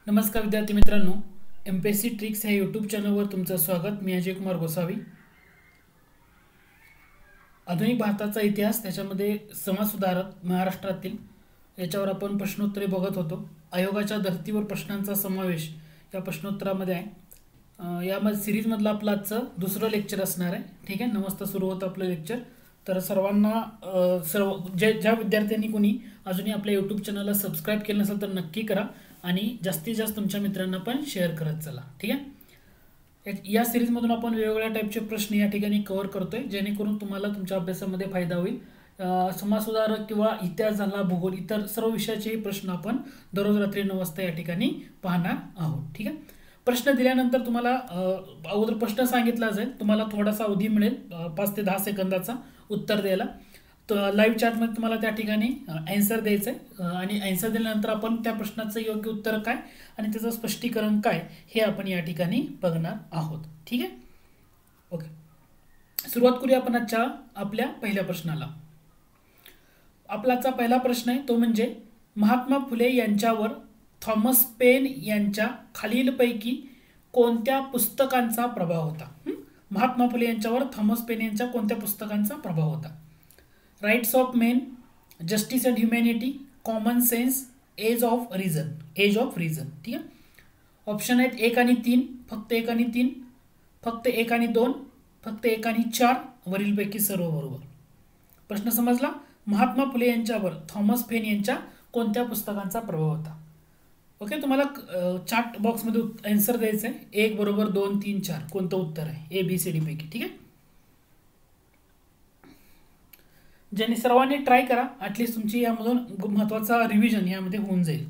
नमस्कार विद्यार्थी मित्रांनो, एमपीएससी ट्रिक्स ह्या यूट्यूब चॅनलवर तुमचं स्वागत. मी अजय कुमार गोसावी. आधुनिक भारताचा इतिहास, त्याच्यामध्ये समाजसुधारक महाराष्ट्रातील याच्यावर आपण प्रश्नोत्तरे बघत होतो. आयोगाच्या धर्तीवर प्रश्नांचा समावेश या प्रश्नोत्तरामध्ये आहे. यामध्ये सिरीजमधलं आपलं आजचं दुसरं लेक्चर असणार आहे. ठीक आहे, 9 वाजता सुरू होतं आपलं लेक्चर. तर सर्वांना ज्या विद्यार्थ्यांनी कोणी अजूनही आपल्या यूट्यूब चॅनलला सबस्क्राईब केलं नसेल तर नक्की करा आणि जास्तीत जास्त तुमच्या मित्रांना पण शेअर करत चला. ठीक आहे, या सिरीजमधून आपण वेगवेगळ्या टाईपचे प्रश्न या ठिकाणी कव्हर करतोय, जेणेकरून तुम्हाला तुमच्या अभ्यासामध्ये फायदा होईल. समाजसुधारक किंवा इतिहास झाला, भूगोल, इतर सर्व विषयाचेही प्रश्न आपण दररोज रात्री 9 वाजता या ठिकाणी पाहणार आहोत. ठीक आहे, प्रश्न दिल्यानंतर तुम्हाला अगोदर प्रश्न सांगितला जाईल, तुम्हाला थोडासा अवधी मिळेल 5 ते 10 सेकंदाचा उत्तर द्यायला. तर लाईव्ह चॅटमध्ये तुम्हाला त्या ठिकाणी ॲन्सर द्यायचं आहे आणि ॲन्सर दिल्यानंतर आपण त्या प्रश्नाचं योग्य उत्तर काय आणि त्याचं स्पष्टीकरण काय हे आपण या ठिकाणी बघणार आहोत. ठीक आहे, ओके, सुरुवात करूया आपण आजच्या आपल्या पहिल्या प्रश्नाला. आपलाचा पहिला प्रश्न आहे तो म्हणजे महात्मा फुले यांच्यावर थॉमस पेन यांच्या खालीलपैकी कोणत्या पुस्तकांचा प्रभाव होता? महात्मा फुले यांच्यावर थॉमस पेन यांच्या कोणत्या पुस्तकांचा प्रभाव होता? Rights of men, justice and humanity, common sense, age of reason. ठीक आहे, ऑप्शन आहेत 1 आणि 3, फक्त 1 आणि 3, फक्त 1 आणि 2, फक्त 1 आणि 4, वरीलपैकी सर्व बरोबर. प्रश्न समजला? महात्मा फुले यांच्यावर थॉमस पेन यांच्या कोणत्या पुस्तकांचा प्रभाव होता? ओके, तुम्हाला चॅट बॉक्समध्ये आन्सर द्यायचं आहे. 1 बरोबर, 2, 3, 4 कोणतं उत्तर आहे ABCD पैकी. ठीक आहे, ज्यांनी सर्वांनी ट्राय करा, ॲटलिस्ट तुमची यामधून महत्त्वाचा रिव्हिजन यामध्ये होऊन जाईल.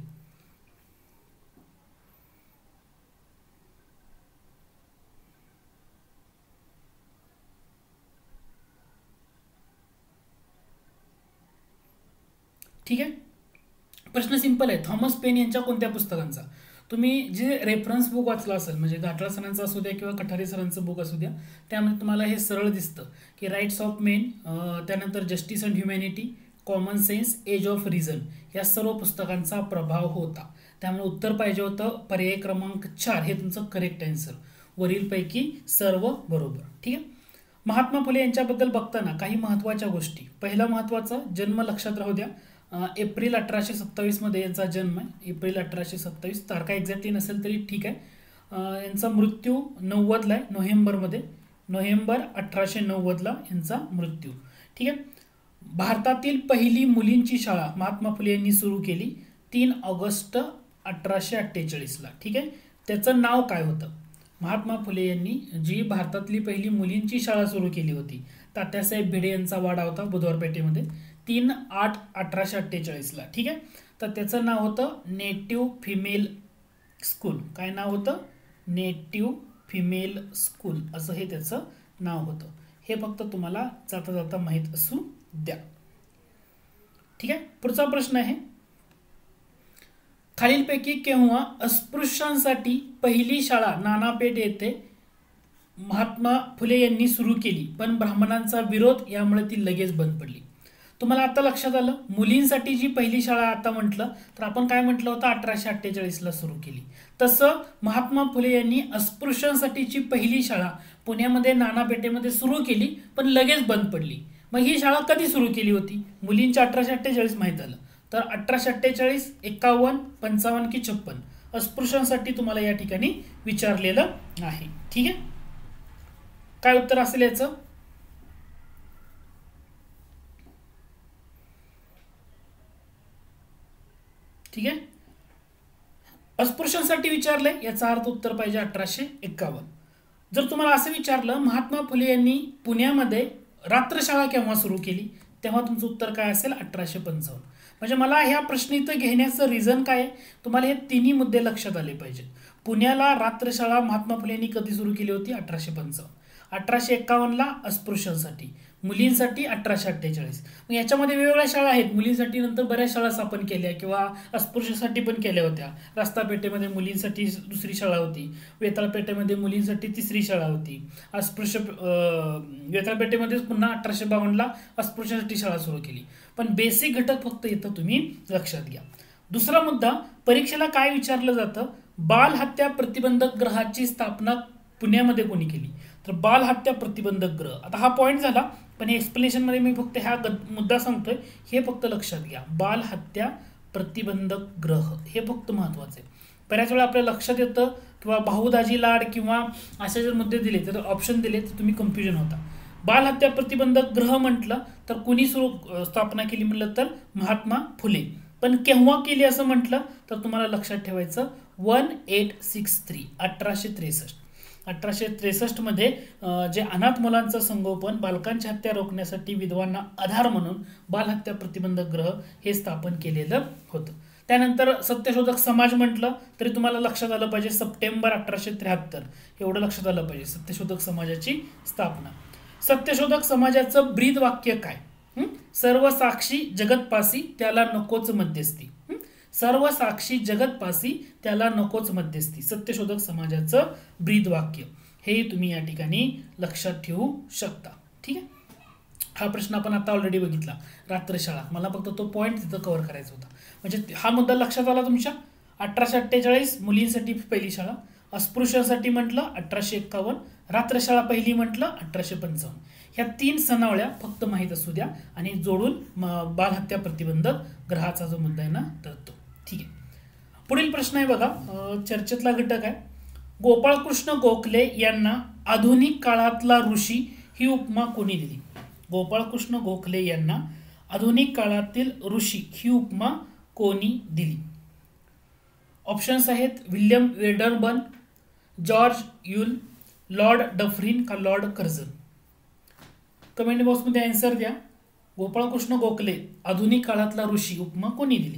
ठीक आहे, प्रश्न सिंपल आहे. थॉमस पेन यांच्या कोणत्या पुस्तकांचा? तुम्ही जे रेफरन्स बुक वाचलं असेल, म्हणजे घाटला सरांचं असू द्या किंवा कठारे सरांचं बुक असू द्या, त्यामध्ये तुम्हाला हे सरळ दिसतं की राइट्स ऑफ मेन, त्यानंतर justice and humanity, common sense, age of reason या सर्व पुस्तकांचा प्रभाव होता. त्यामुळे उत्तर पाहिजे होतं पर्याय क्रमांक 4 हे तुमचं करेक्ट आन्सर. वरीलपैकी सर्व बरोबर. ठीक आहे, महात्मा फुले यांच्याबद्दल बघताना काही महत्त्वाच्या गोष्टी. पहिला महत्त्वाचा, जन्म लक्षात राहू द्या. एप्रिल 1827 मध्ये यांचा जन्म आहे. एप्रिल 1827, तारखा एक्झॅक्टली नसेल तरी ठीक आहे. यांचा मृत्यू 90ला आहे, नोव्हेंबरमध्ये, नोव्हेंबर 1890ला यांचा मृत्यू. ठीक आहे, भारतातील पहिली मुलींची शाळा महात्मा फुले यांनी सुरू केली 3 ऑगस्ट 1848ला. ठीक आहे, त्याचं नाव काय होतं? महात्मा फुले यांनी जी भारतातली पहिली मुलींची शाळा सुरू केली होती, तात्यासाहेब भिडे यांचा वाडा होता बुधवारपेठेमध्ये, 3/8/1848ला. ठीक आहे, तर त्याचं नाव होतं नेटिव्ह फिमेल स्कूल. काय नाव होतं? नेटिव्ह फिमेल स्कूल, असं हे त्याचं नाव होतं. हे फक्त तुम्हाला जाता जाता माहीत असू द्या. ठीक आहे, पुढचा प्रश्न आहे, खालीलपैकी केव्हा अस्पृश्यांसाठी पहिली शाळा नानापेठ येथे महात्मा फुले यांनी सुरू केली, पण ब्राह्मणांचा विरोध यामुळे ती लगेच बंद पडली? तुम्हाला आता लक्षात आलं, मुलींसाठी जी पहिली शाळा आता म्हटलं तर आपण काय म्हटलं होतं? 1848ला सुरू केली. तसं महात्मा फुले यांनी अस्पृश्यांसाठीची पहिली शाळा पुण्यामध्ये नानापेठेमध्ये सुरू केली, पण लगेच बंद पडली. मग ही शाळा कधी सुरू केली होती? मुलींची 1848 माहीत आलं, तर 1848, 51, 55 की 56 अस्पृश्यांसाठी तुम्हाला या ठिकाणी विचारलेलं आहे. ठीक आहे, काय उत्तर असेल याचं? ठीक आहे, अस्पृश्यांसाठी विचारलंय, याचा अर्थ उत्तर पाहिजे 1851. जर तुम्हाला असं विचारलं महात्मा फुले यांनी पुण्यामध्ये रात्रशाळा केव्हा सुरू केली, तेव्हा तुमचं उत्तर काय असेल? 1855. म्हणजे मला ह्या प्रश्न इथं घेण्याचं रिझन काय आहे? तुम्हाला हे तिन्ही मुद्दे लक्षात आले पाहिजेत. पुण्याला रात्रशाळा महात्मा फुले यांनी कधी सुरू केली होती? 1855. 1851ला अस्पृश्यांसाठी, मुलींसाठी 1848. मग याच्यामध्ये वेगवेगळ्या शाळा आहेत. मुलींसाठी नंतर बऱ्याच शाळा स्थापन केल्या किंवा अस्पृश्यसाठी पण केल्या होत्या. रस्तापेठेमध्ये मुलींसाठी दुसरी शाळा होती, वेताळपेठेमध्ये मुलींसाठी तिसरी शाळा होती, अस्पृश्य वेताळपेठेमध्येच पुन्हा 1852ला अस्पृश्यांसाठी शाळा सुरू केली. पण बेसिक घटक फक्त इथं तुम्ही लक्षात घ्या. दुसरा मुद्दा, परीक्षेला काय विचारलं जातं? बाल हत्या प्रतिबंधक ग्रहाची स्थापना पुण्यामध्ये कोणी केली? तर बाल हत्या प्रतिबंधक ग्रह, आता हा पॉईंट झाला, पण एक्सप्लेनेशन मध्ये मी फक्त हा मुद्दा सांगतोय, हे फक्त लक्षात घ्या. बाल हत्या प्रतिबंधक ग्रह हे फक्त महत्वाचे. बऱ्याच वेळा आपल्या लक्षात येतं किंवा भाऊदाजी लाड किंवा असे जर मुद्दे दिले तर ऑप्शन दिले तर तुम्ही कन्फ्युजन होता. बाल हत्या प्रतिबंधक ग्रह म्हटलं तर कुणी स्थापना केली म्हटलं तर महात्मा फुले. पण केव्हा केली असं म्हटलं तर तुम्हाला लक्षात ठेवायचं 1863 1863. 1863 मध्ये जे अनाथ मुलांचं संगोपन, बालकांची हत्या रोखण्यासाठी विधवांना आधार म्हणून बाल हत्या प्रतिबंधक ग्रह हे स्थापन केलेलं होतं. त्यानंतर सत्यशोधक समाज म्हटलं तरी तुम्हाला लक्षात आलं पाहिजे सप्टेंबर 1873 एवढं लक्षात आलं पाहिजे सत्यशोधक समाजाची स्थापना. सत्यशोधक समाजाचं ब्रीद वाक्य काय? सर्व साक्षी जगतपासी त्याला नकोच मध्यस्थी. सर्व साक्षी जगतपासी त्याला नकोच मध्यस्थी, सत्यशोधक समाजाचं ब्रीद वाक्य हे तुम्ही या ठिकाणी लक्षात ठेवू शकता. ठीक आहे. हा प्रश्न आपण आता ऑलरेडी बघितला, रात्रशाळा. मला फक्त तो पॉईंट तिथं कव्हर करायचा होता. म्हणजे हा मुद्दा लक्षात आला तुमच्या. 1848 मुलींसाठी पहिली शाळा, अस्पृश्यांसाठी म्हटलं 1851, रात्रशाळा पहिली म्हटलं 1855. ह्या 3 सणावळ्या फक्त माहीत असू द्या आणि जोडून बाल हत्या प्रतिबंधक ग्रहाचा जो मुद्दा आहे ना तर तो. ठीक आहे. पुढील प्रश्न आहे बघा, चर्चेतला घटक आहे. गोपाळकृष्ण गोखले यांना आधुनिक काळातला ऋषी ही उपमा कोणी दिली? गोपाळकृष्ण गोखले यांना आधुनिक काळातील ऋषी ही उपमा कोणी दिली? ऑप्शन्स आहेत William Wedderburn, George Yule, Lord Dufferin का लॉर्ड कर्झन. कमेंट बॉक्समध्ये आन्सर द्या. गोपाळकृष्ण गोखले आधुनिक काळातला ऋषी उपमा कोणी दिली?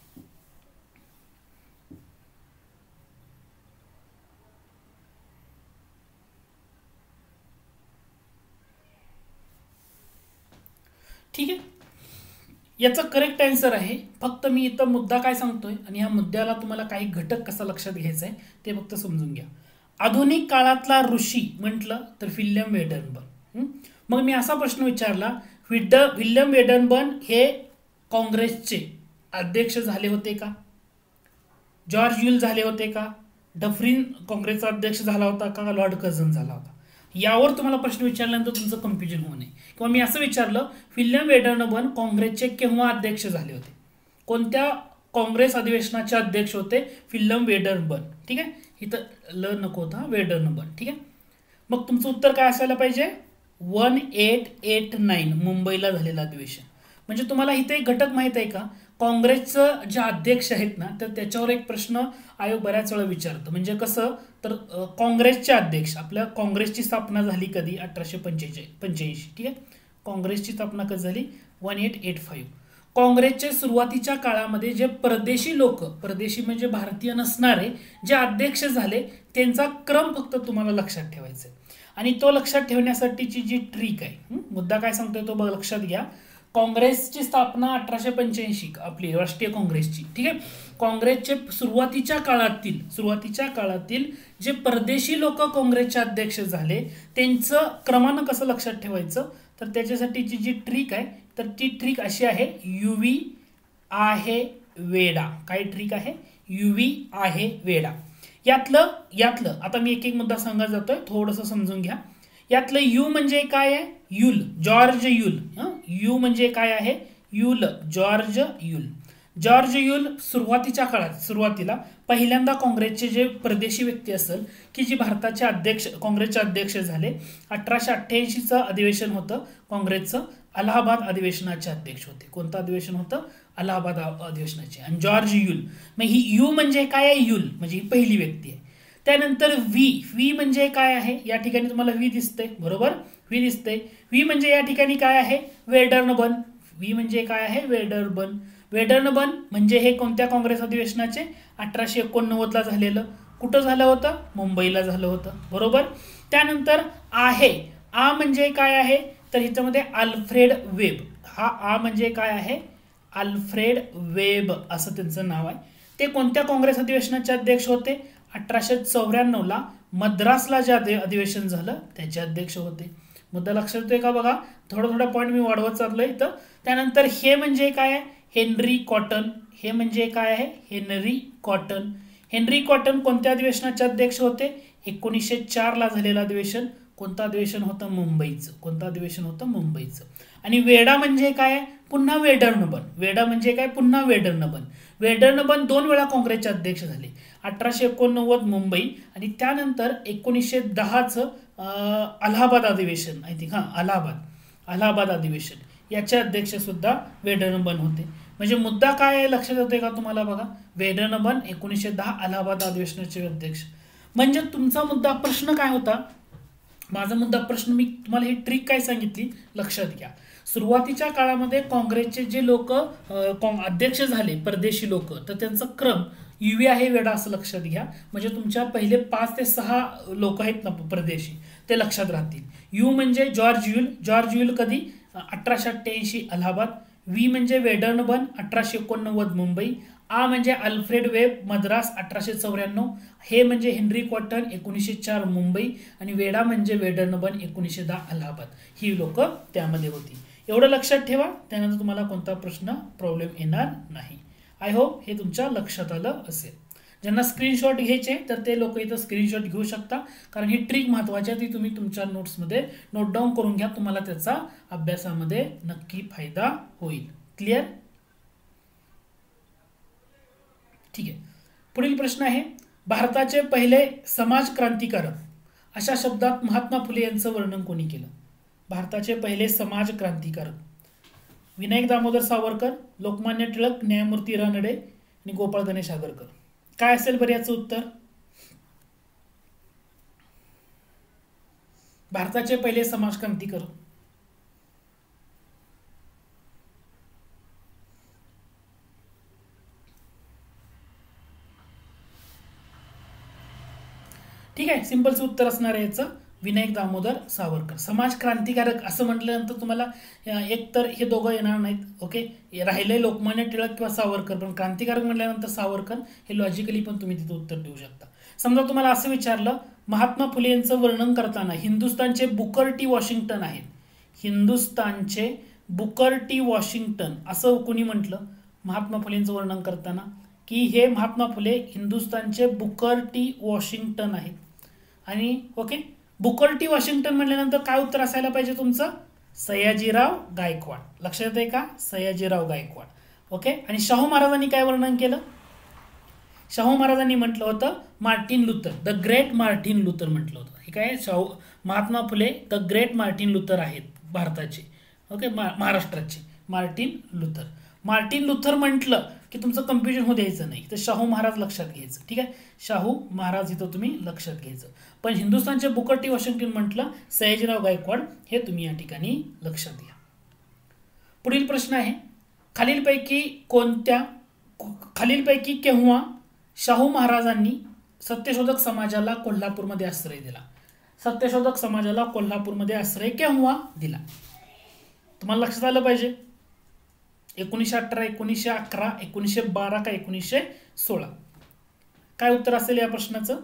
ठीक आहे. याचं करेक्ट आन्सर आहे, फक्त मी इथं मुद्दा काय सांगतोय आणि ह्या मुद्द्याला तुम्हाला काही घटक कसा लक्षात घ्यायचा आहे ते फक्त समजून घ्या. आधुनिक काळातला ऋषी म्हटलं तर विल्यम वेडरबर्न. मग मी असा प्रश्न विचारला, विल्यम वेडरबर्न हे काँग्रेसचे अध्यक्ष झाले होते का? जॉर्ज यूल झाले होते का? डफरिन काँग्रेसचा अध्यक्ष झाला होता का? लॉर्ड कर्झन झाला होता? यावर तुम्हाला प्रश्न विचारल्यानंतर तुमचं कन्फ्युजन होऊ नये. किंवा मी असं विचारलं, विल्यम वेडरबर्न काँग्रेसचे केव्हा अध्यक्ष झाले होते? कोणत्या काँग्रेस अधिवेशनाचे अध्यक्ष होते विल्यम वेडरबर्न? ठीक आहे, इथं ल नको होता, वेडरबर्न. ठीक आहे. मग तुमचं उत्तर काय असायला पाहिजे? 1889 मुंबईला झालेलं अधिवेशन. म्हणजे तुम्हाला इथे एक घटक माहित आहे का? काँग्रेसचं जे अध्यक्ष आहेत ना तर त्याच्यावर एक प्रश्न आयोग बऱ्याच वेळा विचारतो. म्हणजे कसं तर काँग्रेसचे अध्यक्ष, आपल्या काँग्रेसची स्थापना झाली कधी? 1885. ठीक आहे. काँग्रेसची स्थापना कधी झाली? 1885. काँग्रेसच्या सुरुवातीच्या काळामध्ये जे परदेशी लोक, परदेशी म्हणजे भारतीय नसणारे जे अध्यक्ष झाले त्यांचा क्रम फक्त तुम्हाला लक्षात ठेवायचा आहे. आणि तो लक्षात ठेवण्यासाठीची जी ट्रिक आहे, मुद्दा काय सांगतोय तो लक्षात घ्या. काँग्रेसची स्थापना 1885 आपली राष्ट्रीय काँग्रेसची. ठीक आहे. काँग्रेसचे सुरुवातीच्या काळातील जे परदेशी लोक काँग्रेसचे अध्यक्ष झाले त्यांचं क्रमानं कसं लक्षात ठेवायचं तर त्याच्यासाठीची जी ट्रिक आहे तर ती ट्रिक अशी आहे, युवी आहे वेडा. काय ट्रिक आहे? युवी आहे वेडा. यातलं आता मी एक एक मुद्दा सांगत जातोय, थोडंसं समजून घ्या. यातलं यू म्हणजे काय आहे? Yule, George you'll. यू म्हणजे काय आहे? Yule, George Yule. George Yule सुरुवातीच्या काळात, सुरुवातीला पहिल्यांदा काँग्रेसचे जे परदेशी व्यक्ती असेल की जी भारताचे अध्यक्ष, काँग्रेसचे अध्यक्ष झाले. 1888चं अधिवेशन होतं काँग्रेसचं, अलाहाबाद अधिवेशनाचे अध्यक्ष होते. कोणतं अधिवेशन होतं? अलाहाबाद अधिवेशनाचे. आणि जॉर्ज युल, मग ही यू म्हणजे काय आहे? युल म्हणजे ही पहिली व्यक्ती आहे. त्यानंतर व्ही म्हणजे काय आहे? या ठिकाणी तुम्हाला व्ही दिसते, बरोबर? व्ही दिसते. व्ही म्हणजे या ठिकाणी काय आहे? वेडरबर्न. व्ही म्हणजे काय आहे? वेडरबर्न. वेडरबर्न म्हणजे हे कोणत्या काँग्रेस अधिवेशनाचे? 1889ला झालेलं. कुठं झालं होतं? मुंबईला झालं होतं, बरोबर? त्यानंतर आहे, आ म्हणजे काय आहे? तर ह्याच्यामध्ये अल्फ्रेड वेब. हा आ म्हणजे काय आहे? अल्फ्रेड वेब असं त्यांचं नाव आहे. ते कोणत्या काँग्रेस अधिवेशनाचे अध्यक्ष होते? 1894ला मद्रासला जे अधिवेशन झालं त्याचे अध्यक्ष होते. मुद्दा लक्षात येतोय का बघा? थोडा पॉईंट मी वाढवत चाललोय इथं. त्यानंतर हे म्हणजे काय आहे? Henry Cotton. हे म्हणजे काय आहे? Henry cotton. हेनरी कॉटन कोणत्या अधिवेशनाचे अध्यक्ष होते? 1904 ला झालेलं अधिवेशन. कोणतं अधिवेशन होतं? मुंबईचं. कोणतं अधिवेशन होतं? मुंबईचं. आणि वेडा म्हणजे काय? पुन्हा वेडर्न बन. वेडा म्हणजे काय? पुन्हा वेडर्न बन. वेडर्न बन 2 वेळा काँग्रेसचे अध्यक्ष झाले. 1889 मुंबई आणि त्यानंतर 1910चं अलाहाबाद अधिवेशन. आय थिंक अलाहाबाद अधिवेशन याचे अध्यक्ष सुद्धा वेडर्न बन होते. म्हणजे मुद्दा काय आहे लक्षात येतोय का तुम्हाला? बघा, वेडर्न बन 1910 अलाहाबाद अधिवेशनाचे अध्यक्ष. म्हणजे तुमचा मुद्दा प्रश्न काय होता? माझा मुद्दा प्रश्न, मी तुम्हाला ही ट्रिक काय सांगितली लक्षात घ्या. सुरुवातीच्या काळामध्ये काँग्रेसचे जे लोक अध्यक्ष झाले परदेशी लोक, तर त्यांचा क्रम युवी आहे वेडा असं लक्षात घ्या. म्हणजे तुमच्या पहिले 5 ते 6 लोक आहेत ना परदेशी, ते लक्षात राहतील. यू म्हणजे जॉर्ज युल कधी? 1888 अलाहाबाद. व्ही म्हणजे वेडर्न बन 1889 मुंबई. आ म्हणजे अल्फ्रेड वेब मद्रास 1894. हे म्हणजे हेनरी कॉटन 1904 मुंबई. आणि वेडा म्हणजे वेडर्न बन 1910 अलाहाबाद. ही लोक त्यामध्ये होती. एवढं लक्षात ठेवा, त्यानंतर तुम्हाला कोणता प्रॉब्लेम येणार नाही. आय होप हे तुमच्या लक्षात आलं असेल. ज्यांना स्क्रीनशॉट घ्यायचे तर ते लोक इथं स्क्रीनशॉट घेऊ शकता, कारण ही ट्रिक महत्त्वाची आहे. ती तुम्ही तुमच्या नोट्समध्ये नोट डाऊन करून घ्या. तुम्हाला त्याचा अभ्यासामध्ये नक्की फायदा होईल. क्लिअर? ठीक आहे. पुढील प्रश्न आहे, भारताचे पहिले समाज क्रांतिकारक अशा शब्दात महात्मा फुले यांचं वर्णन कोणी केलं? भारताचे पहिले समाज क्रांतिकारक: विनायक दामोदर सावरकर, लोकमान्य टिळक, न्यायमूर्ती रानडे आणि गोपाळ गणेश आगरकर. काय असेल बरं याचं उत्तर? भारताचे पहिले समाज क्रांतिकारक. ठीक आहे, सिंपलचं उत्तर असणार आहे याचं विनायक दामोदर सावरकर. समाज क्रांतिकारक असं म्हटल्यानंतर तुम्हाला एक तर हे दोघं येणार नाहीत. ओके, राहिले लोकमान्य टिळक किंवा सावरकर, पण क्रांतिकारक म्हटल्यानंतर सावरकर हे लॉजिकली पण तुम्ही तिथं उत्तर देऊ शकता. समजा तुम्हाला असं विचारलं, महात्मा फुले यांचं वर्णन करताना हिंदुस्थानचे बुकर टी वॉशिंग्टन आहेत. हिंदुस्थानचे बुकर टी वॉशिंग्टन असं कोणी म्हटलं महात्मा फुलेंचं वर्णन करताना? की हे महात्मा फुले हिंदुस्थानचे बुकर टी वॉशिंग्टन आहेत. आणि ओके, बुकर टी वॉशिंग्टन म्हटल्यानंतर काय उत्तर असायला पाहिजे तुमचं? सयाजीराव गायकवाड. लक्षात येते का? सयाजीराव गायकवाड. ओके. आणि शाहू महाराजांनी काय वर्णन केलं? शाहू महाराजांनी म्हटलं होतं Martin Luther, the great Martin Luther म्हटलं होतं. हे काय? Shahu Mahatma Phule the great Martin Luther आहेत भारताचे. ओके, महाराष्ट्राचे मार्टिन लुथर. मार्टिन लुथर म्हटलं की तुमचं कन्फ्युजन होऊ द्यायचं नाही, तर शाहू महाराज लक्षात घ्यायचं. ठीक आहे, शाहू महाराज इथं तुम्ही लक्षात घ्यायचं. पण हिंदुस्थानचे बुकर टी वॉशिंग्टन म्हटलं सयाजीराव गायकवाड, हे तुम्ही या ठिकाणी लक्षात घ्या. पुढील प्रश्न आहे, खालीलपैकी केव्हा शाहू महाराजांनी सत्यशोधक समाजाला कोल्हापूरमध्ये आश्रय दिला? सत्यशोधक समाजाला कोल्हापूरमध्ये आश्रय केव्हा दिला? तुम्हाला लक्षात आलं पाहिजे. 1918, 1911, 1912 का 1916? काय उत्तर असेल या प्रश्नाचं?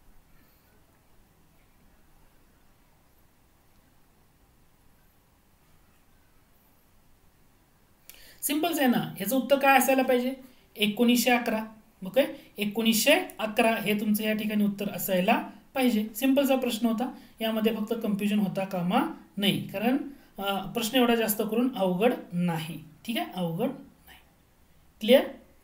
सिंपलच आहे ना, ह्याचं उत्तर काय असायला पाहिजे? 1911. ओके, 1911 हे तुमचं या ठिकाणी उत्तर असायला पाहिजे. सिंपलचा प्रश्न होता, यामध्ये फक्त कन्फ्युजन होता कामा नाही, कारण प्रश्न एवढा जास्त करून अवघड नाही. ठीक आहे, अवघड नाही. क्लिअर?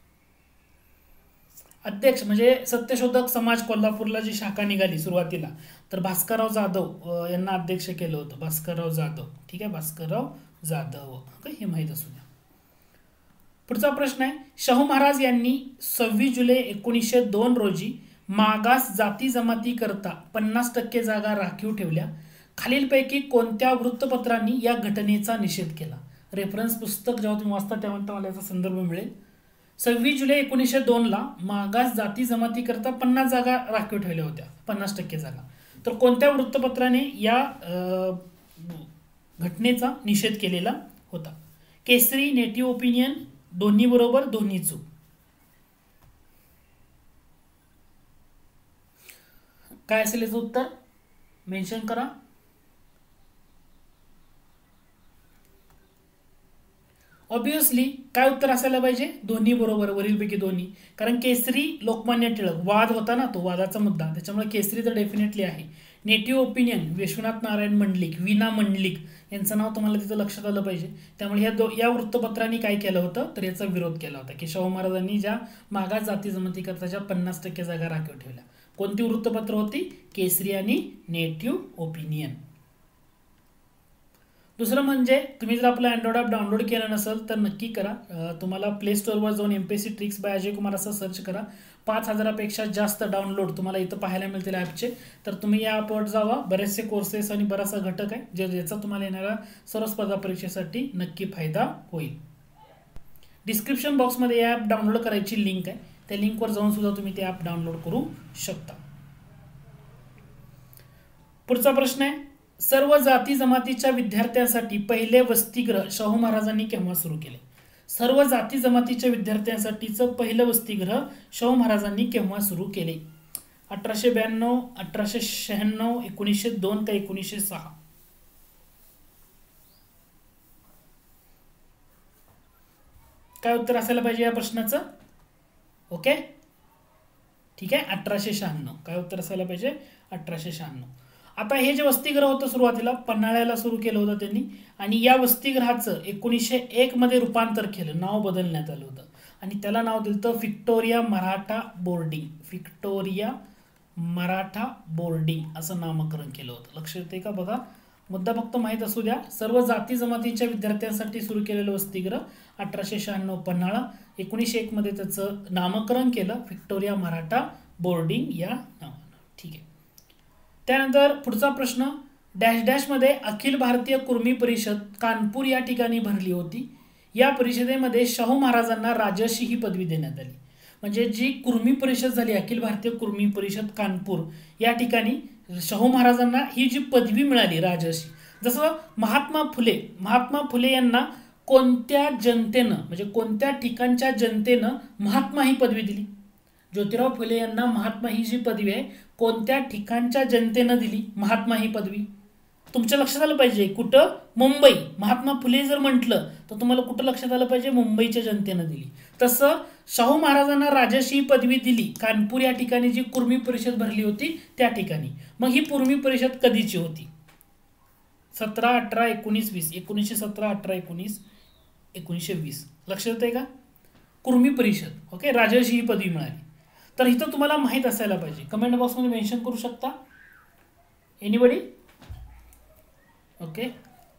अध्यक्ष म्हणजे सत्यशोधक समाज कोल्हापूरला जी शाखा निघाली सुरुवातीला, तर भास्करराव जाधव यांना अध्यक्ष केलं होतं. भास्करराव जाधव. ठीक आहे, भास्करराव जाधव. ओके, हे माहीत असू द्या. पुढचा प्रश्न आहे, शाहू महाराज यांनी 26 जुलै 1902 रोजी मागास जाती जमाती करता 50% जागा राखीव ठेवल्या. खालीलपैकी कोणत्या वृत्तपत्रांनी या घटनेचा निषेध केला? रेफरन्स पुस्तक जेव्हा तुम्ही वाचता तेव्हा तुम्हाला याचा संदर्भ मिळेल. 26 जुलै 1902 ला मागास जाती जमाती करता 50 जागा राखीव ठेवल्या होत्या, 50% जागा. तर कोणत्या वृत्तपत्राने या घटनेचा निषेध केलेला होता? केसरी, नेटिव्ह ओपिनियन, दोन्ही बरोबर, दोन्ही चूक? काय असेल याचं उत्तर? मेन्शन करा. ऑब्विसली काय उत्तर असायला पाहिजे? दोन्ही बरोबर, वरीलपैकी दोन्ही. कारण केसरी लोकमान्य टिळक, वाद होता ना तो, वादाचा मुद्दा, त्याच्यामुळे केसरी तर डेफिनेटली आहे. नेटिव्ह ओपिनियन विश्वनाथ नारायण मंडलिक, विना मंडलिक यांचं नाव तुम्हाला तिथं लक्षात आलं पाहिजे. त्यामुळे या वृत्तपत्रांनी काय केलं होतं तर याचा विरोध केला होता की शाहू महाराजांनी ज्या मागास जाती जमातीकरताच्या 50% जागा राखीव ठेवल्या. कोणती वृत्तपत्र होती? केसरी आणि नेटिव्ह ओपिनियन. दुसरं म्हणजे तुम्ही जर आपला अँड्रॉइड ॲप डाउनलोड केला नसेल तर नक्की करा. तुम्हाला प्ले स्टोअरवर जाऊन MPSC tricks by Ajay Kumar असं सर्च करा. 5000पेक्षा जास्त डाउनलोड तुम्हाला इथं पाहायला मिळतील ॲपचे. तर तुम्ही या ॲपवर जावा. बरेचसे कोर्सेस आणि बराचसा घटक आहे ज्याचा तुम्हाला येणाऱ्या सर्व स्पर्धा परीक्षेसाठी नक्की फायदा होईल. डिस्क्रिप्शन बॉक्समध्ये या ॲप डाउनलोड करायची लिंक आहे. त्या लिंकवर जाऊन सुद्धा तुम्ही ते ॲप डाउनलोड करू शकता. पुढचा प्रश्न आहे, सर्व जाती जमातीच्या विद्यार्थ्यांसाठी पहिले वसतिगृह शाहू महाराजांनी केव्हा सुरू केले? सर्व जाती जमातीच्या विद्यार्थ्यांसाठीचं पहिलं वसतिगृह शाहू महाराजांनी केव्हा सुरू केले? 1892, 1896, 1902 का 1906? काय उत्तर असायला पाहिजे या प्रश्नाचं? ओके, ठीक आहे, 1896. काय उत्तर असायला पाहिजे? 1896. आता हे जे वसतिगृह होतं सुरुवातीला पन्हाळ्याला सुरू केलं होतं त्यांनी, आणि या वसतिगृहाचं 1901 मध्ये रूपांतर केलं, नाव बदलण्यात आलं होतं आणि त्याला नाव दिलं होतं Victoria Maratha boarding. Victoria Maratha boarding असं नामकरण केलं होतं. लक्ष येते का? बघा, मुद्दा फक्त माहीत असू द्या. सर्व जाती जमातीच्या विद्यार्थ्यांसाठी सुरू केलेलं वसतिगृह 1896 पन्हाळा, 1901 मध्ये त्याचं नामकरण केलं व्हिक्टोरिया मराठा बोर्डिंग या नावानं. ठीक आहे. त्यानंतर पुढचा प्रश्न, डॅश डॅश मध्ये अखिल भारतीय कुर्मी परिषद कानपूर या ठिकाणी भरली होती. या परिषदेमध्ये शाहू महाराजांना राजर्षी ही पदवी देण्यात आली. म्हणजे जी कुर्मी परिषद झाली, अखिल भारतीय कुर्मी परिषद कानपूर, या ठिकाणी शाहू महाराजांना ही जी पदवी मिळाली राजर्षी. जसं महात्मा फुले यांना कोणत्या जनतेनं, म्हणजे कोणत्या ठिकाणच्या जनतेनं महात्मा ही पदवी दिली? ज्योतिराव फुले यांना महात्मा ही जी पदवी आहे कोणत्या ठिकाणच्या जनतेनं दिली महात्मा ही पदवी? तुमच्या लक्षात आलं पाहिजे. कुठं? मुंबई. महात्मा फुले जर म्हटलं तर तुम्हाला कुठं लक्षात आलं पाहिजे? मुंबईच्या जनतेनं दिली. तसं शाहू महाराजांना राजर्षी पदवी दिली कानपूर या ठिकाणी जी कुर्मी परिषद भरली होती त्या ठिकाणी. मग ही कुर्मी परिषद कधीची होती? 17, 18, 19, 20. 1917, 18, 19, 1920. लक्षात येते का? कुर्मी परिषद. ओके, राजर्षी ही पदवी मिळाली. तर इथं तुम्हाला माहित असायला पाहिजे. कमेंट बॉक्समध्ये मेन्शन करू शकता. एनीबडी? ओके,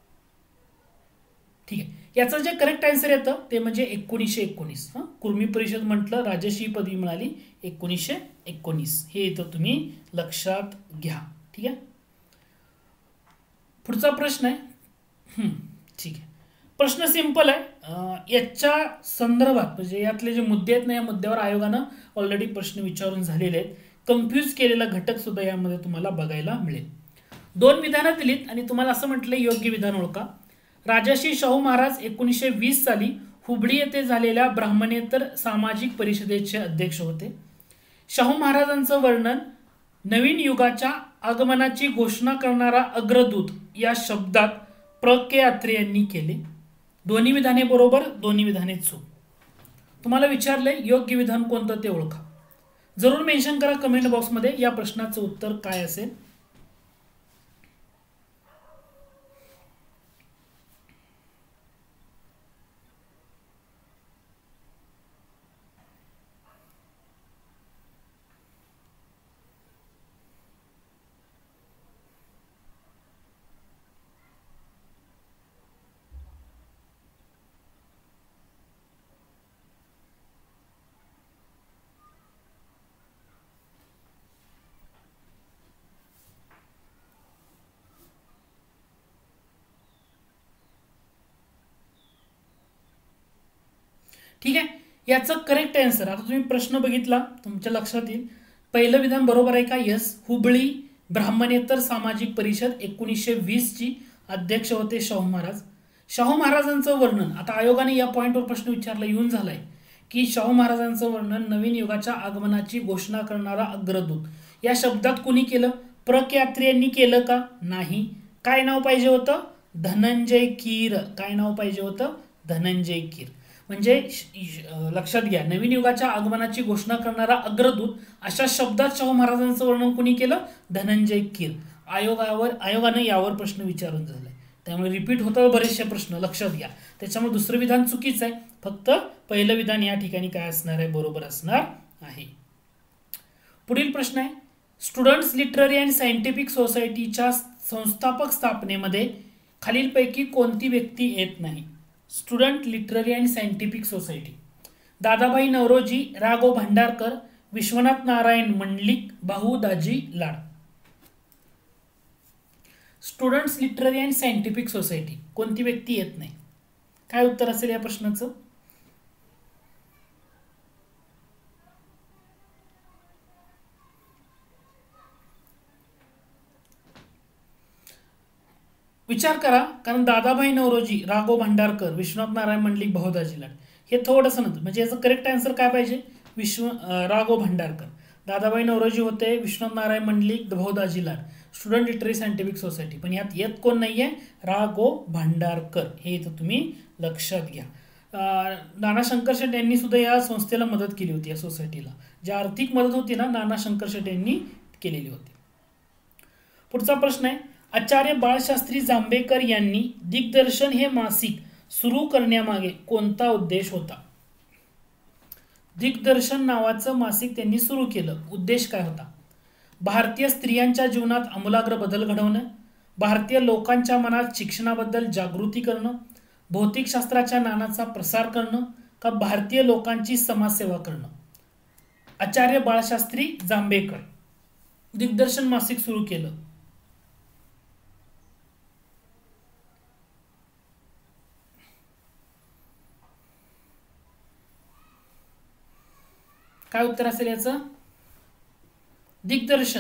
ठीक आहे. याचं जे करेक्ट आन्सर येतं ते म्हणजे 1919. कुर्मी परिषद म्हटलं, राजर्षी पदवी मिळाली 1919. हे इथं तुम्ही लक्षात घ्या. ठीक आहे. पुढचा प्रश्न आहे, ठीक आहे, प्रश्न सिंपल आहे. याच्या संदर्भात म्हणजे यातले जे मुद्दे आहेत ना, या मुद्द्यावर आयोगानं ऑलरेडी प्रश्न विचारून झालेले आहेत. कन्फ्यूज केलेला घटक सुद्धा यामध्ये तुम्हाला बघायला मिळेल. 2 विधानं दिलीत आणि तुम्हाला असं म्हटलं योग्य विधान ओळखा. राजर्षी शाहू महाराज 1920 साली हुबळी येथे झालेल्या ब्राह्मणेतर सामाजिक परिषदेचे अध्यक्ष होते. शाहू महाराजांचं वर्णन नवीन युगाच्या आगमनाची घोषणा करणारा अग्रदूत या शब्दात प्र के अत्रे यांनी केले. दोन्ही विधाने बरोबर, दोन्ही विधाने चूक. तुम्हाला विचारलंय योग्य विधान कोणतं ते ओळखा. जरूर मेन्शन करा कमेंट बॉक्समध्ये या प्रश्नाचं उत्तर काय असेल. ठीक आहे. याचं करेक्ट आन्सर, आता तुम्ही प्रश्न बघितला तुमच्या लक्षात येईल. पहिलं विधान बरोबर आहे का? यस. हुबळी ब्राह्मणेतर सामाजिक परिषद 1920 ची अध्यक्ष होते शाहू महाराज. शाहू महाराजांचं वर्णन, आता आयोगाने या पॉइंटवर प्रश्न विचारला येऊन झालाय की शाहू महाराजांचं वर्णन नवीन युगाच्या आगमनाची घोषणा करणारा अग्रदूत या शब्दात कोणी केलं? प्र के अत्रे यांनी केलं का? नाही. काय नाव पाहिजे होतं? धनंजय कीर. काय नाव पाहिजे होतं? धनंजय कीर. म्हणजे लक्षात घ्या, नवीन युगाच्या आगमनाची घोषणा करणारा अग्रदूत अशा शब्दात शाहू महाराजांचं वर्णन कोणी केलं? धनंजय कीर. आयोगानं यावर प्रश्न विचारून झालाय, त्यामुळे रिपीट होतात बरेचसे प्रश्न, लक्षात घ्या. त्याच्यामुळे दुसरं विधान चुकीचं आहे, फक्त पहिलं विधान या ठिकाणी काय असणार आहे? बरोबर असणार आहे. पुढील प्रश्न आहे, स्टुडंट्स लिटररी अँड सायंटिफिक सोसायटीच्या संस्थापक स्थापनेमध्ये खालीलपैकी कोणती व्यक्ती येत नाही? Student literary and scientific society. Dadabhai Naoroji, Ra Go Bhandarkar, Vishwanath Narayan Mandlik, Bhau Daji Lad. Students literary and scientific society कोणती व्यक्ती येत नाही? काय उत्तर असेल या प्रश्नाचं? विचार करा, कारण दादाभाई नौरोजी, रा गो भांडारकर, विश्वनाथ नारायण मंडलिक, भाऊ दाजी लाड हे थोडंसं नंतर, म्हणजे याचं करेक्ट आन्सर काय पाहिजे? रा गो भांडारकर. दादाभाई नौरोजी होते, Vishwanath Narayan Mandlik, Bhau Daji Lad, student literary scientific society. पण यात येत कोण नाहीये? रा गो भांडारकर. हे इथं तुम्ही लक्षात घ्या. नाना शंकर शेट यांनी सुद्धा या संस्थेला मदत केली होती, या सोसायटीला. जी आर्थिक मदत होती ना, नाना शंकर शेट यांनी केलेली होती. पुढचा प्रश्न आहे, आचार्य बाळशास्त्री जांभेकर यांनी दिग्दर्शन हे मासिक सुरू करण्यामागे कोणता उद्देश होता? दिग्दर्शन नावाचं मासिक त्यांनी सुरू केलं, उद्देश काय होता? भारतीय स्त्रियांच्या जीवनात आमूलाग्र बदल घडवणं, भारतीय लोकांच्या मनात शिक्षणाबद्दल जागृती करणं, भौतिकशास्त्राच्या ज्ञानाचा प्रसार करणं, का भारतीय लोकांची समाजसेवा करणं? आचार्य बाळशास्त्री जांभेकर दिग्दर्शन मासिक सुरू केलं. काय उत्तर असेल याचं? दिग्दर्शन.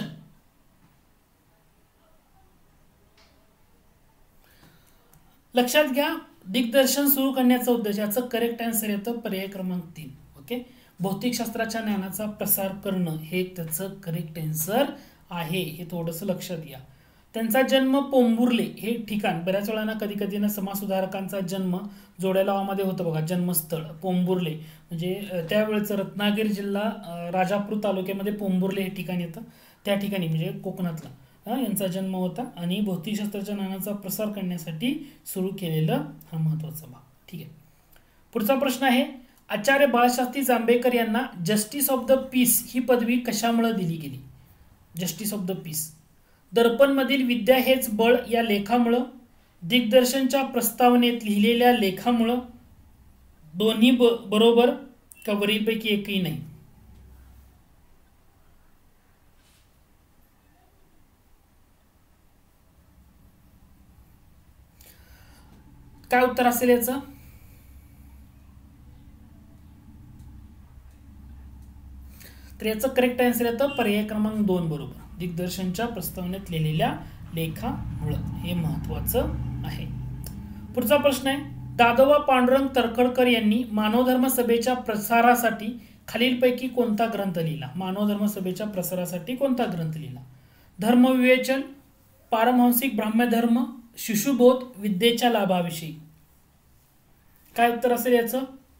लक्षात घ्या, दिग्दर्शन सुरू करण्याचा उद्देश, याचं करेक्ट आन्सर येतं पर्याय क्रमांक 3. ओके, भौतिकशास्त्राच्या ज्ञानाचा प्रसार करणं हे त्याचं करेक्ट आन्सर आहे, हे थोडंसं लक्षात घ्या. त्यांचा जन्म पोंबुर्ले हे ठिकाण, बऱ्याच वेळा कधी कधी ना समाजसुधारकांचा जन्म जोड्या लावामध्ये होतं बघा, जन्मस्थळ पोंबुर्ले, म्हणजे त्यावेळेचं रत्नागिरी जिल्हा राजापूर तालुक्यामध्ये पोंबुर्ले हे ठिकाण येतं. त्या ठिकाणी म्हणजे कोकणातला यांचा जन्म होता आणि भौतिकशास्त्राच्या ज्ञानाचा प्रसार करण्यासाठी सुरू केलेला हा महत्वाचा भाग. ठीक आहे. पुढचा प्रश्न आहे, आचार्य बाळशास्त्री जांभेकर यांना जस्टिस ऑफ द पीस ही पदवी कशामुळे दिली गेली? Justice of the peace. दर्पणमधील विद्या हेच बळ या लेखामुळं, दिग्दर्शनच्या प्रस्तावनेत लिहिलेल्या लेखामुळं, दोन्ही बरोबर, का वरीलपैकी एकही नाही? काय उत्तर असेल याचं? तर याचं करेक्ट आन्सर येतं पर्याय क्रमांक 2 बरोबर, दिग्दर्शनच्या प्रस्तावनेत लिहिलेल्या लेखामुळं. हे महत्वाचं आहे. पुढचा प्रश्न आहे, दादोबा पांडुरंग तरखडकर यांनी मानवधर्म सभेच्या प्रसारासाठी खालीलपैकी कोणता ग्रंथ लिहिला? मानवधर्म सभेच्या प्रसारासाठी कोणता ग्रंथ लिहिला? धर्मविवेचन, पारमहंसिक ब्राह्मधर्म, शिशुबोध, विद्येच्या लाभाविषयी. काय उत्तर असेल याचं?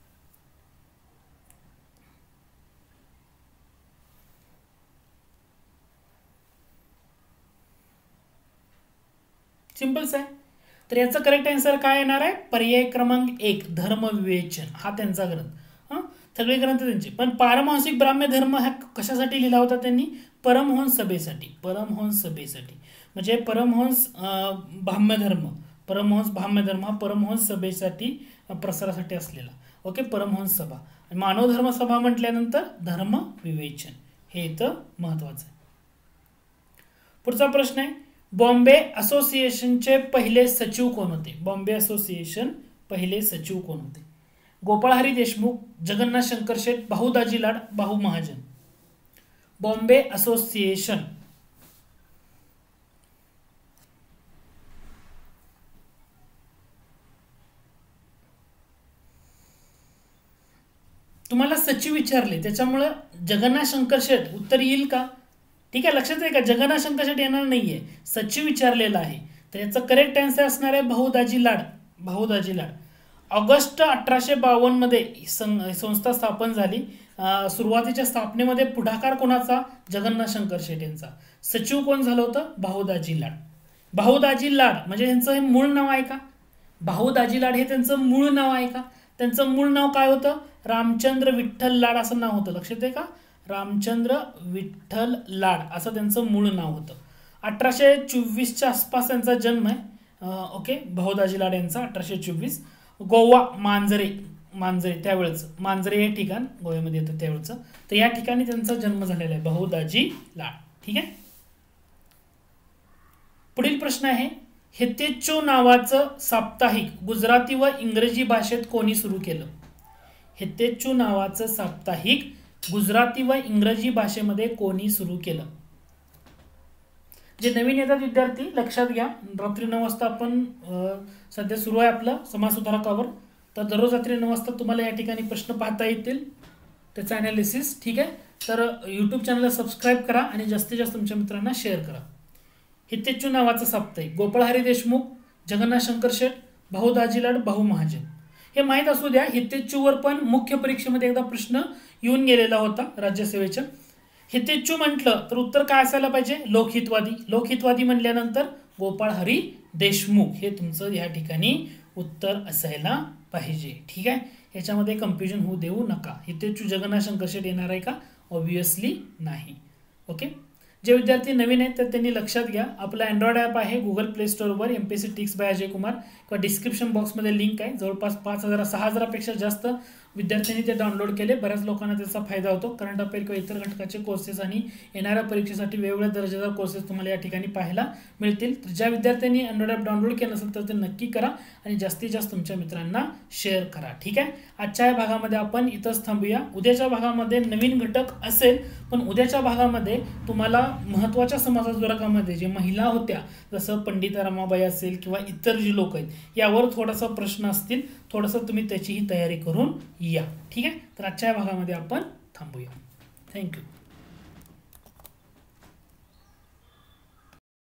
सिंपल्स आहे. तर याचं करेक्ट आन्सर काय येणार आहे? पर्याय क्रमांक 1, धर्मविवेचन हा त्यांचा ग्रंथ. सगळे ग्रंथ त्यांचे. पण पारमहंसिक ब्राह्मधर्म हा कशासाठी लिहिला होता त्यांनी? परमहंस सभेसाठी. परमहंस सभेसाठी म्हणजे परमहंस ब्राह्मधर्म, परमहंस ब्राह्मधर्म हा परमहंस सभेसाठी प्रसारासाठी असलेला. ओके, परमहंस सभा. मानवधर्म सभा म्हटल्यानंतर धर्म विवेचन हे इथं महत्वाचं आहे. पुढचा प्रश्न आहे, बॉम्बे असोसिएशनचे पहिले सचिव कोण होते? बॉम्बे असोसिएशन पहिले सचिव कोण होते? गोपाळहरी देशमुख, जगन्नाथ शंकर शेठ, भाऊ दाजी लाड, भाऊ महाजन. बॉम्बे असोसिएशन तुम्हाला सचिव विचारले, त्याच्यामुळे जगन्नाथ शंकर शेठ उत्तर येईल का? ठीक आहे, लक्षात आहे का? जगन्नाथ शंकर शेठ येणार नाहीये, सचिव विचारलेला आहे. तर याचा करेक्ट आन्सर असणार आहे भाऊ दाजी लाड. भाऊ दाजी लाड. ऑगस्ट 1852 मध्ये संस्था स्थापन झाली. सुरुवातीच्या स्थापनेमध्ये पुढाकार कोणाचा? जगन्नाथ शंकर शेट यांचा. सचिव कोण झालं होतं? भाऊदाजी लाड. भाऊदाजी लाड म्हणजे त्यांचं हे मूळ नाव आहे का? भाऊदाजी लाड हे त्यांचं मूळ नाव आहे का? त्यांचं मूळ नाव काय होतं? रामचंद्र विठ्ठल लाड असं नाव होतं. लक्षात आहे का? रामचंद्र विठ्ठल लाड असं त्यांचं मूळ नाव होतं. 1824च्या आसपास त्यांचा जन्म आहे. ओके, भाऊदाजी लाड यांचा 1824. गोवा मांजरे त्यावेळेचं मांजरे हे ठिकाण गोव्यामध्ये येतं त्यावेळेचं. तर या ठिकाणी त्यांचा जन्म झालेला आहे, भाऊदाजी लाड. ठीक आहे. पुढील प्रश्न आहे, हितेच्चू नावाचं साप्ताहिक गुजराती व इंग्रजी भाषेत कोणी सुरू केलं? हितेच्चू नावाचं साप्ताहिक गुजराती व इंग्रजी भाषेमध्ये कोणी सुरू केलं? जे नवीन येतात विद्यार्थी लक्षात घ्या, रात्री 9 वाजता आपण सध्या सुरू आहे आपलं समाजसुधारकावर. तर दररोज रात्री 9 वाजता तुम्हाला या ठिकाणी प्रश्न पाहता येतील, त्याचं ॲनालिसिस. ठीक आहे. तर यूट्यूब चॅनलला सबस्क्राईब करा आणि जास्तीत जास्त तुमच्या मित्रांना शेअर करा. हितेच्चू नावाचं साप्ताहिक गोपाळहरी देशमुख, जगन्नाथ शंकर शेट, भाऊदाजी लाड, भाऊ महाजन. हे माहीत असू द्या, हितेच्चूवर पण मुख्य परीक्षेमध्ये एकदा प्रश्न येऊन गेलेला होता राज्यसेवेच्या. हितेच्चू म्हटलं तर उत्तर काय असायला पाहिजे? लोकहितवादी. लोकहितवादी म्हणल्यानंतर गोपाळहरी देशमुख हे तुमचं या ठिकाणी उत्तर असायला पाहिजे. ठीक आहे. याच्यामध्ये कन्फ्युजन होऊ देऊ नका. हितेच्चू जगन्नाथ शंकर शेट येणार आहे का? ऑब्विसली नाही. ओके. जे विद्यार्थी नवीन आहेत तर त्यांनी लक्षात घ्या, आपलं अँड्रॉइड ॲप आहे गुगल प्ले स्टोअरवर, MPSC tricks by Ajay Kumar, किंवा डिस्क्रिप्शन बॉक्समध्ये लिंक आहे. जवळपास 6,000पेक्षा जास्त विद्यार्थ्यांनी ते डाउनलोड केले. बऱ्याच लोकांना त्याचा फायदा होतो. करंट अफेअर किंवा इतर घटकाचे कोर्सेस आणि येणाऱ्या परीक्षेसाठी वेगवेगळ्या दर्जादार कोर्सेस तुम्हाला या ठिकाणी पाहायला मिळतील. तर ज्या विद्यार्थ्यांनी अँड्रॉइड ॲप डाउनलोड केलं नसेल तर ते नक्की करा आणि जास्तीत जास्त तुमच्या मित्रांना शेअर करा. ठीक आहे. आजच्या या भागामध्ये आपण इथंच थांबूया. उद्याच्या भागामध्ये नवीन घटक असेल, पण उद्याच्या भागामध्ये तुम्हाला महत्त्वाच्या समाजसुधारकामध्ये जे महिला होत्या, जसं पंडिता रमाबाई असेल किंवा इतर जी लोक आहेत, यावर थोडासा प्रश्न असतील. थोडंसं तुम्ही त्याचीही तयारी करून या. ठीक आहे. तर आजच्या भागामध्ये आपण थांबूया. थँक्यू.